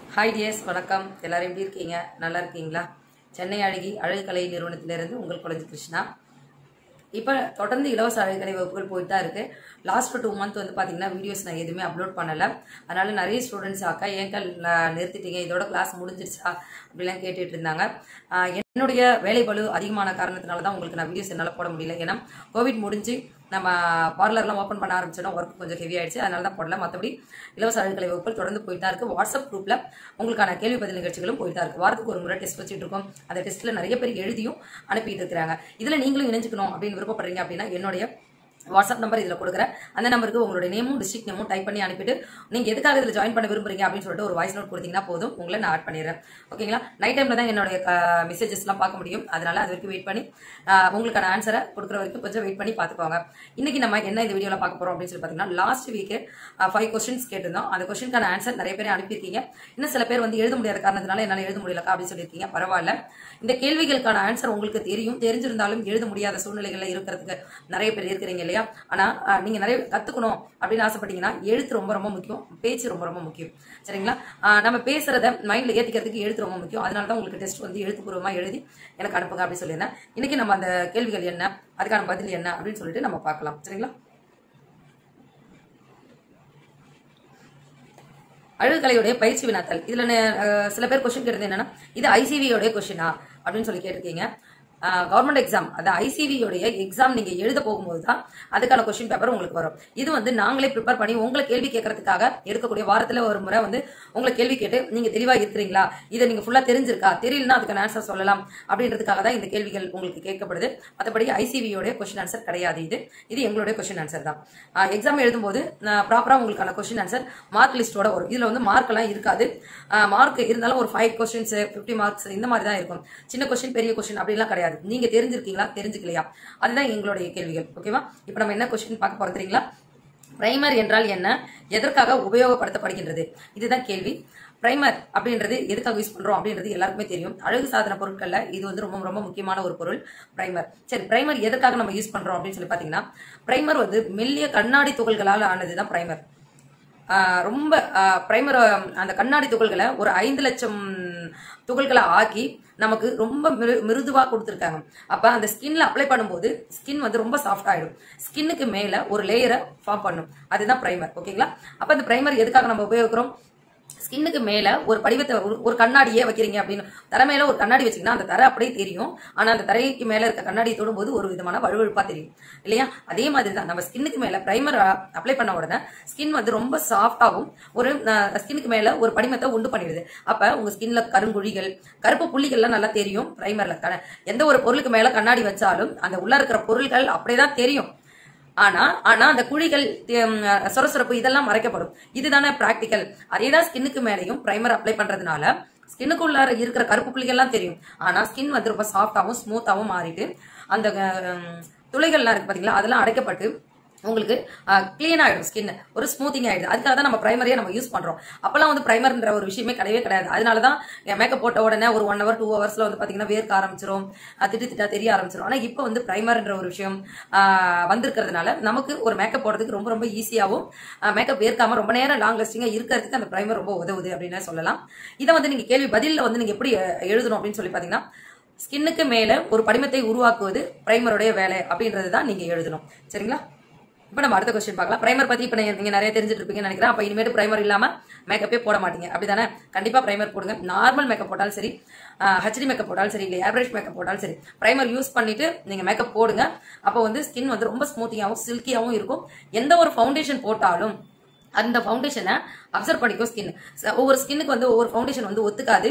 Hi tears, வணக்கம். எல்லாரும் எப்படி இருக்கீங்க? நல்லா இருக்கீங்களா? சென்னை அழகு கலை நிறுவனத்திலிருந்து உங்கள் குழந்தை கிருஷ்ணா. இப்போ தொடர்ந்து இலவச அழகுக்கலை வகுப்புகள் போயிட்டு தான் இருக்கு. லாஸ்ட் 2 months வந்து பார்த்தீங்கன்னா வீடியோஸ் நான் எதுவுமே அப்லோட் பண்ணலை. அதனால நிறைய ஸ்டூடெண்ட்ஸ் அக்கா ஏங்கல் நிறுத்திட்டீங்க, இதோட கிளாஸ் முடிஞ்சிருச்சா அப்படிலாம் கேட்டுட்டு இருந்தாங்க. என்னுடைய வேலை பளு அதிகமான காரணத்தினால தான் உங்களுக்கு நான் வீடியோஸ் என்னால் போட முடியல. ஏன்னா கோவிட் முடிஞ்சு நம்ம பார்லர்லாம் ஓப்பன் பண்ண ஆரம்பிச்சோன்னா ஒர்க் கொஞ்சம் ஹெவி ஆயிடுச்சு, அதனால தான் போடல. மற்றபடி இலவச அழகுக்கலை வகுப்புகள் தொடர்ந்து போயிட்டு தான் இருக்கு. வாட்ஸ்அப் குரூப்ல உங்களுக்கான கேள்வி பதில் நிகழ்ச்சிகளும் போயிட்டு தான் இருக்கு. வாரத்துக்கு ஒரு முறை டெஸ்ட் வச்சுட்டு இருக்கோம். அந்த டெஸ்ட்ல நிறைய பேர் எழுதியும் அனுப்பிட்டு இருக்கிறாங்க. இதுல நீங்களும் இணைஞ்சுக்கணும் அப்படின்னு விருப்பப்படுறீங்க அப்படின்னா என்னுடைய வாட்ஸ்அப் நம்பர் இதில் கொடுக்குறேன். அந்த நம்பருக்கு உங்களுடைய நேமும் டிஸ்ட்ரிக்ட் நேமும் டைப் பண்ணி அனுப்பிட்டு நீங்க எதுக்காக இதில் ஜாயின் பண்ண விரும்புறீங்க அப்படின்னு சொல்லிட்டு ஒரு வாய்ஸ் நோட் கொடுத்தீங்கன்னா போதும், உங்களை நான் ஆட் பண்ணிடுறேன். ஓகேங்களா? நைட் டைம்ல தான் என்னுடைய மெசேஜஸ்லாம் பார்க்க முடியும். அதனால அது வரைக்கும் வெயிட் பண்ணி உங்களுக்கான ஆன்சரை கொடுக்குற வரைக்கும் கொஞ்சம் வெயிட் பண்ணி பார்த்துக்கோங்க. இன்னைக்கு நம்ம என்ன இந்த வீடியோவில் பார்க்க போறோம் அப்படின்னு சொல்லி பார்த்தீங்கன்னா, லாஸ்ட் வீக் 5 கொஸ்டின்ஸ் கேட்டிருந்தோம். அந்த கொஸ்டினுக்கான ஆன்சர் நிறைய பேர் அனுப்பியிருக்கீங்க. இன்னும் சில பேர் வந்து எழுத முடியாத காரணத்தினால என்னால் எழுத முடியலக்கா அப்படின்னு சொல்லியிருக்கீங்க. பரவாயில்ல, இந்த கேள்விகளுக்கான ஆன்சர் உங்களுக்கு தெரிஞ்சிருந்தாலும் எழுத முடியாத சூழ்நிலைகள்ல இருக்கிறதுக்கு நிறைய பேர் இருக்கிறீங்க இல்லையா? ஆனா நீங்க நிறைய கத்துக்கணும் அப்படின்னு ஆசைப்பட்டீங்கன்னா எழுத்து ரொம்ப ரொம்ப முக்கியம், பேச்சு ரொம்ப ரொம்ப முக்கியம். சரிங்களா? நம்ம பேசுறத மைண்ட்ல ஏத்திக்கிறதுக்கு எழுத்து ரொம்ப முக்கியம். அதனாலதான் உங்களுக்கு டெஸ்ட் வந்து எழுத்துப்பூர்வமா எழுதி எனக்கு அனுப்புங்க அப்படின்னு சொல்லியிருந்தேன். இன்னைக்கு நம்ம அந்த கேள்விகள் என்ன, அதுக்கான பதில் என்ன அப்படின்னு சொல்லிட்டு நம்ம பார்க்கலாம். சரிங்களா? அழகுக்கலையுடைய பயிற்சி வினாத்தல். இதுல சில பேர் கொஸ்டின் கேட்டது என்னன்னா, இது ஐசிவியோடைய கொஸ்டினா அப்படின்னு சொல்லி கேட்டிருக்கீங்க. கவர்மெண்ட் எக்ஸாம், அந்த ஐசிவியோடைய எக்ஸாம் நீங்க எழுத போகும்போது தான் அதுக்கான கொஸ்டின் பேப்பர் உங்களுக்கு வரும். இது வந்து நாங்களே ப்ரிப்பேர் பண்ணி உங்களை கேள்வி கேட்கறதுக்காக எடுக்கக்கூடிய வாரத்துல ஒரு முறை வந்து உங்களை கேள்வி கேட்டு நீங்க தெளிவா இருக்கிறீங்களா, இதை நீங்க ஃபுல்லா தெரிஞ்சிருக்கா, தெரியலன்னா அதுக்கான ஆன்சர் சொல்லலாம் அப்படின்றதுக்காக தான் இந்த கேள்விகள் உங்களுக்கு கேட்கப்படுது. மற்றபடி ஐசிவியோடைய கொஸ்டின் ஆன்சர் கிடையாது. இது எங்களுடைய கொஸ்டின் ஆன்சர் தான். எக்ஸாம் எழுதும்போது ப்ராப்பரா உங்களுக்கான கொஸ்டின் ஆன்சர் மார்க் லிஸ்டோட வரும். இதுல வந்து மார்க் எல்லாம் இருக்காது. மார்க் இருந்தாலும் ஒரு 5 கொஸ்டின்ஸ் 50 மார்க்ஸ் இந்த மாதிரி தான் இருக்கும். சின்ன கொஸ்டின் பெரிய கொஸ்டின் அப்படிலாம் கிடையாது. நீங்க தெரிஞ்சிருக்கீங்களா, தெரிஞ்சுக்கலையா, அதுதான் எங்களுடைய கேள்விகள். ஓகேவா? இப்ப நம்ம என்ன கொஸ்டின் பார்க்க போறோம் தெரியுங்களா? பிரைமர் என்றால் என்ன, எதற்காக உபயோகப்படுத்தப்படுகின்றது, இதுதான் கேள்வி. பிரைமர் அப்படின்றது எதுக்காக யூஸ் பண்றோம் அப்படின்றது எல்லாருக்குமே தெரியும். அழகு சாதன பொருட்கள்ல இது வந்து ரொம்ப ரொம்ப முக்கியமான ஒரு பொருள் பிரைமர். சரி, பிரைமர் எதற்காக நம்ம யூஸ் பண்றோம் அப்படின்னு சொல்லி பாத்தீங்கன்னா, பிரைமர் வந்து மெல்லிய கண்ணாடி துகள்களால் ஆனதுதான் பிரைமர். ரொம்ப பிரைமர் அந்த கண்ணாடி துகள்களை ஒரு 5 லட்சம் துகள்களை ஆக்கி நமக்கு ரொம்ப மிருதுவா கொடுத்துருக்காங்க. அப்ப அந்த ஸ்கின்ல அப்ளை பண்ணும்போது ஸ்கின் வந்து ரொம்ப சாஃப்ட் ஆயிடும். ஸ்கின்னுக்கு மேல ஒரு லேயரை ஃபார்ம் பண்ணும். அதுதான் பிரைமர். ஓகேங்களா? அப்ப அந்த பிரைமர் எதுக்காக நம்ம உபயோகிக்கிறோம்? ஸ்கின்னுக்கு மேல ஒரு படிவத்தை ஒரு கண்ணாடியே வைக்கிறீங்க அப்படின்னு, தரை மேல ஒரு கண்ணாடி வச்சீங்கன்னா அந்த தரை அப்படியே தெரியும். ஆனா அந்த தரைக்கு மேல இருக்க கண்ணாடியை தொடும்போது ஒரு விதமான வழுவழுப்பா தெரியும் இல்லையா? அதே மாதிரி தான் நம்ம ஸ்கின்னுக்கு மேல பிரைமர் அப்ளை பண்ண உடனே ஸ்கின் வந்து ரொம்ப சாஃப்டாகவும் ஒரு ஸ்கின்னுக்கு மேல ஒரு படிமத்தை உண்டு பண்ணிடுது. அப்ப உங்க ஸ்கின்ல கருங்குழிகள், கருப்பு புள்ளிகள்லாம் நல்லா தெரியும். பிரைமர்ல எந்த ஒரு பொருளுக்கு மேல கண்ணாடி வச்சாலும் அந்த உள்ள இருக்கிற பொருள்கள் அப்படியேதான் தெரியும். ஆனா அந்த குழிகள், சொரசொரப்பு இதெல்லாம் மறைக்கப்படும். இதுதானே பிராக்டிக்கல். அதேதான் ஸ்கின்னுக்கு மேலையும் பிரைமர் அப்ளை பண்றதுனால ஸ்கின்னுக்குள்ள இருக்கிற கருப்பு புள்ளிகள் எல்லாம் தெரியும். ஆனா ஸ்கின் வந்து ரொம்ப சாஃப்டாவும் ஸ்மூத்தாவும் மாறிட்டு அந்த துளைகள்லாம் இருக்கு பாத்தீங்களா, அதெல்லாம் அடைக்கப்பட்டு உங்களுக்கு கிளீன் ஆயிடும். ஸ்கின் ஒரு ஸ்மூத்திங் ஆயிடுது. அதுக்காக தான் நம்ம பிரைமரியா நம்ம யூஸ் பண்றோம். அப்பெல்லாம் வந்து பிரைமர்ன்ற ஒரு விஷயமே கிடையவே கிடையாது. அதனாலதான் மேக்கப் போட்ட உடனே ஒரு 1 hour 2 hours வந்து பாத்தீங்கன்னா வேர்க்க ஆரம்பிச்சிரும், திட்டா தெரிய ஆரம்பிச்சிரும். ஆனா இப்போ வந்து பிரைமர்ன்ற ஒரு விஷயம் வந்திருக்கிறதுனால நமக்கு ஒரு மேக்கப் போடுறதுக்கு ரொம்ப ரொம்ப ஈஸியாவும் மேக்கப் வேர்க்காம ரொம்ப நேரம் லாங் லாஸ்டிங்கா இருக்கிறதுக்கு அந்த பிரைமர் ரொம்ப உதவுது அப்படின்னு சொல்லலாம். இதை வந்து நீங்க கேள்வி பதில வந்து நீங்க எப்படி எழுதணும் அப்படின்னு சொல்லி பாத்தீங்கன்னா, ஸ்கின்னுக்கு மேல ஒரு படிமத்தை உருவாக்குவது பிரைமருடைய வேலை அப்படின்றதுதான் நீங்க எழுதணும். சரிங்களா? இப்ப நம்ம அடுத்த கொஸ்டின் பார்க்கலாம். பிரைமர் பத்தி இப்ப நீங்க நிறைய தெரிஞ்சுட்டு இருப்பீங்கன்னு நினைக்கிறேன். அப்ப இனிமேட்டு பிரைமர் இல்லாம மேக்கப்பே போட மாட்டீங்க அப்படிதானே? கண்டிப்பா பிரைமர் போடுங்க. நார்மல் மேக்கப் போட்டாலும் சரி, ஹெச்டி மேக்கப் போட்டாலும் சரி, இல்லை ஆவரேஜ் மேக்கப் போட்டாலும் சரி, பிரைமர் யூஸ் பண்ணிட்டு நீங்க மேக்கப் போடுங்க. அப்போ வந்து ஸ்கின் வந்து ரொம்ப ஸ்மூத்தியாகவும் சில்கியாகவும் இருக்கும். எந்த ஒரு ஃபவுண்டேஷன் போட்டாலும் அந்த ஃபவுண்டேஷனை அப்சர்வ் பண்ணிக்கும் ஸ்கின். ஒவ்வொரு ஸ்கின்னுக்கு வந்து ஒவ்வொரு ஃபவுண்டேஷன் வந்து ஒத்துக்காது,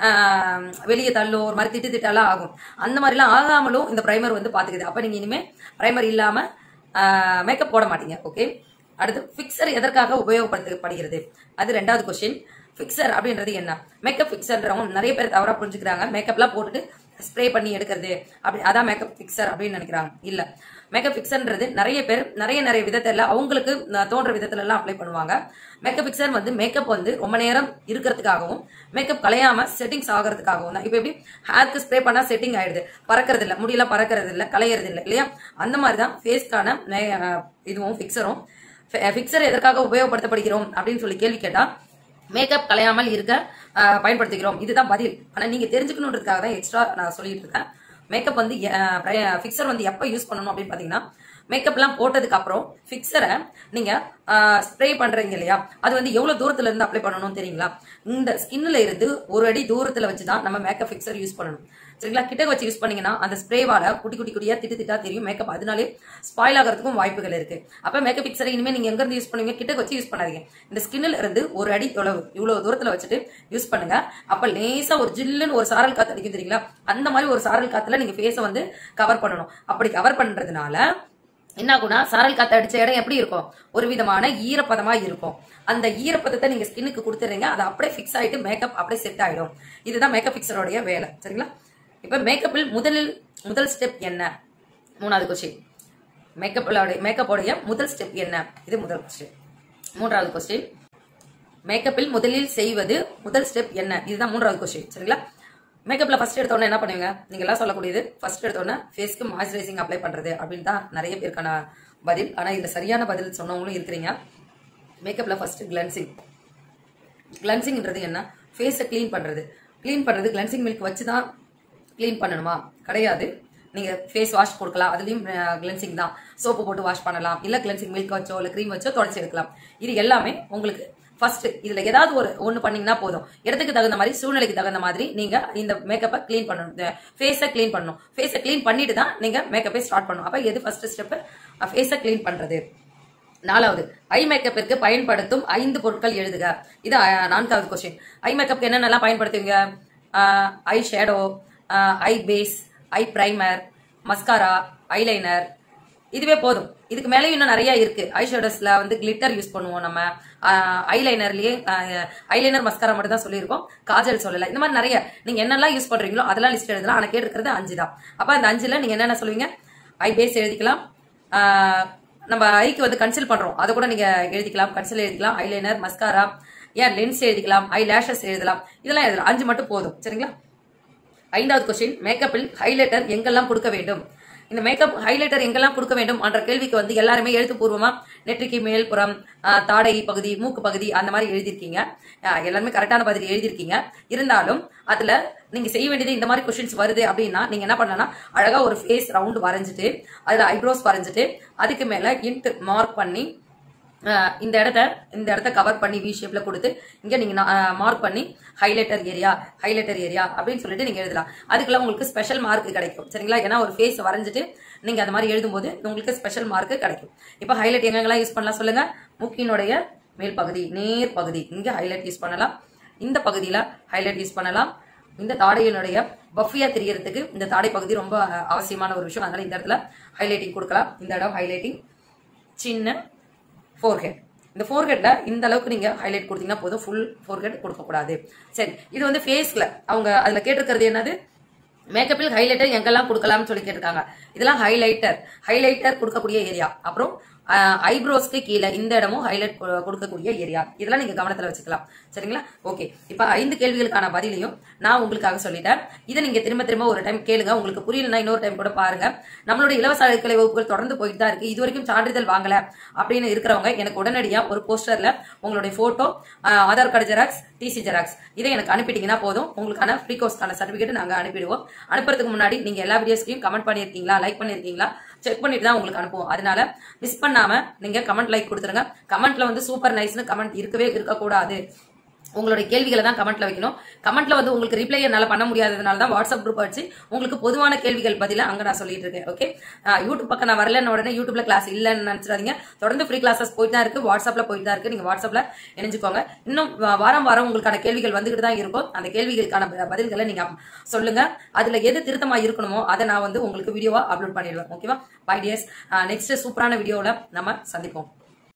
வெளியே தள்ளோ ஒரு மாதிரி திட்டாலாம் ஆகும். அந்த மாதிரிலாம் ஆகாமலும் இந்த பிரைமர் வந்து பாத்துக்குது. அப்ப நீங்க இனிமே பிரைமர் இல்லாம மேக்கப் போட மாட்டீங்க. ஓகே. அடுத்து, பிக்சர் எதற்காக உபயோகப்படுத்தப்படுகிறது, அது 2வது கொஸ்டின். பிக்சர் அப்படின்றது என்ன? மேக்கப் பிக்சர்ன்றவங்க நிறைய பேர் தவறா புரிஞ்சுக்கிறாங்க. மேக்கப்லாம் போட்டுட்டு ஸ்ப்ரே பண்ணி எடுக்கிறது அப்படி அதான் மேக்கப் பிக்சர் அப்படின்னு நினைக்கிறாங்க. இல்ல, மேக்கப் பிக்சர்ன்றது நிறைய பேர் நிறைய விதத்துல அவங்களுக்கு தோன்ற விதத்துல எல்லாம் அப்ளை பண்ணுவாங்க. மேக்கப் பிக்சர் வந்து மேக்கப் வந்து ரொம்ப நேரம் இருக்கிறதுக்காகவும் மேக்கப் கலையாம செட்டிங்ஸ் ஆகிறதுக்காகவும் தான். இப்ப எப்படி ஹேருக்கு ஸ்ப்ரே பண்ணா செட்டிங் ஆயிடுது, பறக்கிறது இல்ல, முடியெல்லாம் பறக்கிறது இல்ல, கலையறது இல்லை இல்லையா? அந்த மாதிரிதான் ஃபேஸ்க்கான இதுவும் பிக்சரும். பிக்சர் எதற்காக உபயோகப்படுத்தப்படுகிறோம் அப்படின்னு சொல்லி கேள்வி கேட்டா, மேக்கப் கலையாமல் இருக்க பயன்படுத்திக்கிறோம். இதுதான் பதில். ஆனா நீங்க தெரிஞ்சுக்கணுன்றதுக்காக தான் எக்ஸ்ட்ரா நான் சொல்லிட்டு இருக்கேன். மேக்கப் வந்து ஃபிக்சர் வந்து எப்ப யூஸ் பண்ணணும் அப்படின்னு பாத்தீங்கன்னா, மேக்கப் எல்லாம் போட்டதுக்கு அப்புறம் ஃபிக்சரை நீங்க ஸ்ப்ரே பண்றீங்க இல்லையா, அது வந்து எவ்வளவு தூரத்துல இருந்து அப்ளை பண்ணணும் தெரியுங்களா? இந்த ஸ்கின்ல இருந்து 1 அடி தூரத்துல வச்சுதான் நம்ம மேக்கப் ஃபிக்சர் யூஸ் பண்ணணும். சரிங்களா? கிட்ட வச்சு யூஸ் பண்ணீங்கன்னா அந்த ஸ்ப்ரேவால குட்டியா திட்டா தெரியும் மேக்கப், அதனாலே ஸ்பாயில் ஆகிறதுக்கும் வாய்ப்புகள் இருக்கு. அப்ப மேக்கப் ஃபிக்சரை இனிமே நீங்க எங்க இருந்து யூஸ் பண்ணுவீங்க? கிட்ட வச்சு யூஸ் பண்ணாதீங்க. இந்த ஸ்கின்ல இருந்து 1 அடி தொலைவு இவ்வளவு தூரத்துல வச்சுட்டு யூஸ் பண்ணுங்க. அப்ப லேசா ஒரு ஜில்லுன்னு ஒரு சாரல் காத்து அடிக்கும் தெரியுங்களா, அந்த மாதிரி ஒரு சாரல் காத்துல நீங்க ஃபேஸை வந்து கவர் பண்ணணும். அப்படி கவர் பண்றதுனால என்ன ஆகும்னா, சாரல் காத்து அடிச்ச இடம் எப்படி இருக்கும்? ஒரு விதமான ஈரப்பதமா இருக்கும். அந்த ஈரப்பதத்தை நீங்க ஸ்கின்னுக்கு கொடுத்துறீங்க, அது அப்படியே ஃபிக்ஸ் ஆயிட்டு மேக்கப் அப்படியே செட் ஆயிடும். இதுதான் மேக்கப் ஃபிக்சரோடைய வேலை. சரிங்களா? இப்ப மேக்கப்பில் முதல் ஸ்டெப் என்ன? 3வது கொஸ்டின். மேக்கப்போடைய முதல் ஸ்டெப் என்ன? இது முதல் கொஸ்டின். 3வது கொஸ்டின், மேக்கப்பில் முதலில் செய்வது முதல் ஸ்டெப் என்ன? இதுதான் 3வது கொஸ்டின். சரிங்களா? மேக்கப்ல ஃபர்ஸ்ட் எடுத்தோன்னே என்ன பண்ணுவீங்க? நீங்க எல்லாம் சொல்லக்கூடியது ஃபர்ஸ்ட் எடுத்தோன்னே ஃபேஸ்க்கு மாய்ஸ்சரைசிங் அப்ளை பண்றது அப்படின்னு தான் நிறைய பேருக்கான பதில். ஆனா இதுல சரியான பதில் சொன்னவங்களும் இருக்கிறீங்க. மேக்கப்ல ஃபர்ஸ்ட் கிளன்சிங்ன்றது என்ன? ஃபேஸை கிளீன் பண்றது. கிளன்சிங் மில்க் வச்சுதான் கிளீன் பண்ணணுமா? கிடையாது. நீங்க ஃபேஸ் வாஷ் கொடுக்கலாம், அதுலயும் கிளென்சிங் தான். சோப்பு போட்டு வாஷ் பண்ணலாம், இல்ல கிளென்சிங் மில்க் வச்சோ இல்ல கிரீம் வச்சோ தொடச்சி எடுக்கலாம். இது எல்லாமே உங்களுக்கு ஃபர்ஸ்ட் இதுல ஏதாவது ஒண்ணு பண்ணீங்கன்னா போதும். இடத்துக்கு தகுந்த மாதிரி, சூழ்நிலைக்கு தகுந்த மாதிரி நீங்க இந்த மேக்கப்பை கிளீன் பண்ணணும், ஃபேஸை கிளீன் பண்ணணும். ஃபேஸை கிளீன் பண்ணிட்டு தான் நீங்க மேக்கப்பை ஸ்டார்ட் பண்ணணும். அப்ப எது ஃபர்ஸ்ட் ஸ்டெப்? ஃபேஸை கிளீன் பண்றது. 4வது, ஐ மேக்கப்பிற்கு பயன்படுத்தும் 5 பொருட்கள் எழுதுக. இது 4வது கொஸ்டின். ஐ மேக்கப்க்கு என்னென்னலாம் பயன்படுத்துவீங்க? Eye shadow, eye base, eye primer, mascara, eyeliner. இதுவே போதும். இதுக்கு மேலே இன்னும் நிறைய இருக்கு. ஐ ஷேடோஸ்ல வந்து கிளிட்டர் யூஸ் பண்ணுவோம் நம்ம. ஐலைனர்லயே ஐலைனர் மஸ்காரா மட்டும் தான் சொல்லியிருக்கோம், காஜல் சொல்லல. இந்த மாதிரி நிறைய நீங்க என்னெல்லாம் யூஸ் பண்றீங்களோ அதெல்லாம் லிஸ்ட் எழுதலாம். ஆனா கேட்டிருக்கிறது 5 தான். அப்ப அந்த 5ல நீங்க என்னென்ன சொல்லுவீங்க? ஐ பேஸ் எழுதிக்கலாம். நம்ம ஐக்கு வந்து கன்சில் பண்றோம், அதை கூட நீங்க எழுதிக்கலாம், கன்சில் எழுதிக்கலாம். ஐலைனர், மஸ்காரா, ஏன் லென்ஸ் எழுதிக்கலாம், ஐ லேஷஸ் எழுதலாம். இதெல்லாம் எழுதலாம். 5 மட்டும் போதும். சரிங்களா? 5வது கொஸ்டின், மேக்கப்பில் ஹைலைட்டர் எங்கெல்லாம் கொடுக்க வேண்டும்? இந்த மேக்கப் ஹைலைட்டர் எங்கெல்லாம் கொடுக்க வேண்டும் என்ற கேள்விக்கு வந்து எல்லாருமே எழுத்துப்பூர்வமா நெற்றிக்கு மேல்புறம், தாடை பகுதி, மூக்கு பகுதி அந்த மாதிரி எழுதிருக்கீங்க. எல்லாருமே கரெக்டான பதில் எழுதிருக்கீங்க. இருந்தாலும் அதுல நீங்க செய்ய வேண்டியது, இந்த மாதிரி கொஸ்டின்ஸ் வருது அப்படின்னா நீங்க என்ன பண்ணலாம், அழகா ஒரு ஃபேஸ் ரவுண்ட் வரைஞ்சிட்டு அதுல ஐப்ரோஸ் வரைஞ்சிட்டு அதுக்கு மேல இன்ட் மார்க் பண்ணி இந்த இடத்த கவர் பண்ணி வி ஷேப்ல கொடுத்து இங்க நீங்க மார்க் பண்ணி ஹைலைட்டர் ஏரியா அப்படின்னு சொல்லிட்டு நீங்க எழுதலாம். அதுக்கெல்லாம் உங்களுக்கு ஸ்பெஷல் மார்க் கிடைக்கும். சரிங்களா? ஏன்னா ஒரு ஃபேஸ் வரைஞ்சிட்டு நீங்க அந்த மாதிரி எழுதும்போது உங்களுக்கு ஸ்பெஷல் மார்க் கிடைக்கும். இப்ப ஹைலைட் எங்கெல்லாம் யூஸ் பண்ணலாம் சொல்லுங்க? மூக்கினுடைய மேல் பகுதி, நேர் பகுதி, இங்க ஹைலைட் யூஸ் பண்ணலாம். இந்த பகுதியில ஹைலைட் யூஸ் பண்ணலாம். இந்த தாடையினுடைய பஃபியா தெரியறதுக்கு இந்த தாடை பகுதி ரொம்ப அவசியமான ஒரு விஷயம். அதனால இந்த இடத்துல ஹைலைட்டிங் கொடுக்கலாம். இந்த இடம் ஹைலைட்டிங். சின்ன ஃபோர்ஹெட், இந்த ஃபோர்ஹெட்ல இந்த அளவுக்கு நீங்க ஹைலைட் கொடுத்தீங்கன்னா போதும், ஃபுல் ஃபோர்ஹெட் கொடுக்க கூடாது. சரி, இது வந்து ஃபேஸ்ல அவங்க அதுல கேட்டிருக்கிறது என்னது? மேக்கப்பில் ஹைலைட்டர் எங்கெல்லாம் கொடுக்கலாம்னு சொல்லி கேட்டிருக்காங்க. இதெல்லாம் ஹைலைட்டர் கொடுக்கக்கூடிய ஏரியா. அப்புறம் ஐப்ரோஸ்க்கு கீழே இந்த இடமும் ஹைலைட் கொடுக்கக்கூடிய ஏரியா. இதெல்லாம் நீங்க கவனத்துல வச்சுக்கலாம். சரிங்களா? ஓகே, இப்ப 5 கேள்விகளுக்கான பதிலையும் நான் உங்களுக்காக சொல்லிட்டேன். இதை நீங்க திரும்ப ஒரு டைம் கேளுங்க. உங்களுக்கு புரியலன்னா இன்னொரு டைம் கூட பாருங்க. நம்மளுடைய இலவச அழைக்கலை வகுப்புகள் தொடர்ந்து போயிட்டு தான் இருக்கு. இது வரைக்கும் சான்றிதழ் வாங்கல அப்படின்னு இருக்கிறவங்க எனக்கு உடனடியா ஒரு போஸ்டர்ல உங்களுடைய photo, Aadhaar card xerox, TC xerox இதை எனக்கு அனுப்பிட்டீங்கன்னா போதும். உங்களுக்கான ஃப்ரீ கோர்ஸ்க்கான சர்டிபிகேட் நாங்க அனுப்பிடுவோம். அனுப்புறதுக்கு முன்னாடி நீங்க எல்லா வீடியோஸ்லையும் கமெண்ட் பண்ணிருக்கீங்களா, லைக் பண்ணிருக்கீங்களா செக் பண்ணிட்டு தான் உங்களுக்கு அனுப்புவோம். அதனால மிஸ் பண்ணாம நீங்க கமெண்ட், லைக் கொடுத்துருங்க. கமெண்ட்ல வந்து சூப்பர் நைஸ்னு கமெண்ட் இருக்கக்கூடாது. உங்களுடைய கேள்விகளை தான் கமெண்ட்ல வைக்கணும். கமெண்ட்ல வந்து உங்களுக்கு ரிப்ளை என்னால பண்ண முடியாததுனால தான் வாட்ஸ்அப் குரூப் வச்சு உங்களுக்கு பொதுவான கேள்விகள் பதில அங்க நான் சொல்லிட்டு இருக்கேன். ஓகே, யூடியூப் பக்கம் நான் வரலன்னு உடனே யூடியூப்ல கிளாஸ் இல்லன்னு நினைச்சிடாதீங்க. தொடர்ந்து ஃப்ரீ கிளாஸஸ் போயிட்டு தான் இருக்கு, வாட்ஸ்அப்ல போயிட்டு தான் இருக்கு. நீங்க வாட்ஸ்அப்ல இணைஞ்சுக்கோங்க. இன்னும் வாரம் உங்களுக்கான கேள்விகள் வந்துகிட்டு தான் இருக்கும். அந்த கேள்விகளுக்கான பதில்களை நீங்க சொல்லுங்க. அதுல எது திருத்தமா இருக்கணுமோ அதை நான் வந்து உங்களுக்கு வீடியோவா அப்லோட் பண்ணிடுவேன். ஓகேவா? பை டியர்ஸ், நெக்ஸ்ட் சூப்பரான வீடியோல நம்ம சந்திப்போம்.